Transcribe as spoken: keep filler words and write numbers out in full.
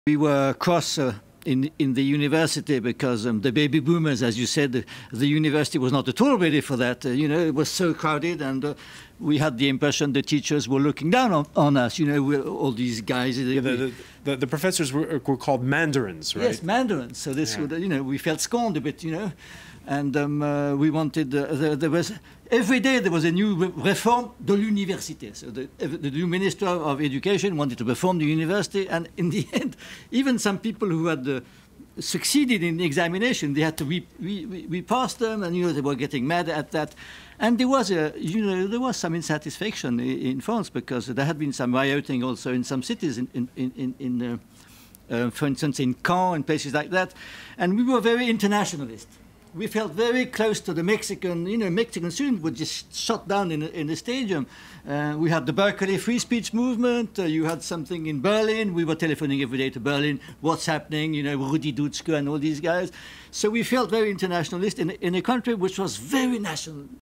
We were cross uh, in, in the university because um, the baby boomers, as you said, the, the university was not at all ready for that. Uh, you know, it was so crowded, and uh, we had the impression the teachers were looking down on, on us. You know, we're, all these guys. Yeah, the, the, the, the professors were, were called mandarins, right? Yes, mandarins. So this, yeah. would, you know, we felt scorned a bit, you know, and um, uh, we wanted. Uh, there, there was every day there was a new re reform de l'université. So the, the new minister of education wanted to reform the university, and in the end, even some people who had uh, succeeded in the examination, they had to re, re, re, repass them, and you know they were getting mad at that. And there was a, you know, there was some insatisfaction in, in France because there had been some rioting also in some cities in in in. in uh, uh, for instance, in Caen and places like that, and we were very internationalist. We felt very close to the Mexican, you know, Mexican students were just shot down in, in the stadium. Uh, we had the Berkeley free speech movement. Uh, you had something in Berlin. We were telephoning every day to Berlin. What's happening? You know, Rudi Dutschke and all these guys. So we felt very internationalist in, in a country which was very national.